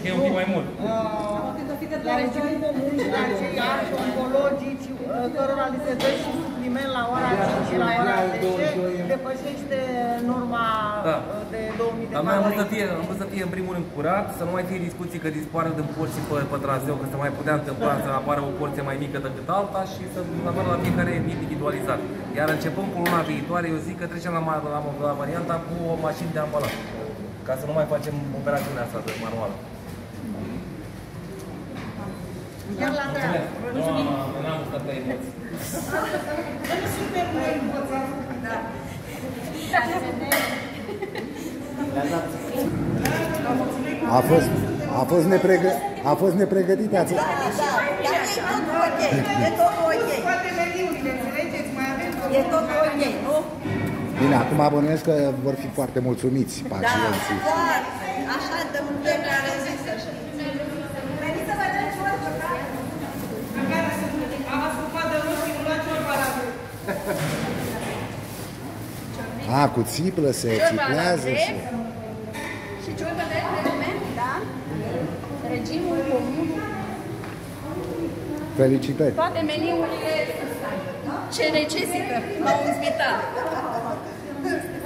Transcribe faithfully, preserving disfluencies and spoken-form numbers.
că e un pic mai mult. La regimul comun și la cei alți oncologici, cărora li se dă și supliment la ora cinci și la ora zece, depășește norma de două mii de Dar noi am vrut să fie, am vrut să fie în primul rând curat, să nu mai fie discuții că dispară din porții pe, pe traseu, că se mai putea întâmpla să apară o porție mai mică decât alta și să avem la fiecare individualizat. Iar începând cu luna viitoare, eu zic că trecem la, la, la varianta cu o mașină de ambalat, ca să nu mai facem operațiunea asta de manuală. Chiar la treabă. Mulțumim! N-am stat pe emoții. Nu suntem noi învățați. Da. A fost, a fost, nepregă, a fost nepregătit. Ați... Da, da, dar e tot ok. E tot ok. Toate meniurile, înțelegeți? Mai avem tot. E tot ok, nu? Bine, acum bănuiesc că vor fi foarte mulțumiți pacienții. Da, foarte. Așa dăm fiecare zi să știu. Veniți să vedeți orice. Am ascultat de rost și nu la ciorba la voi. A, cu țiplă se țiplează și... Și ciorbă de element, da? Regimul comun. Felicitări! Toate meniurile ce necesită la un spital.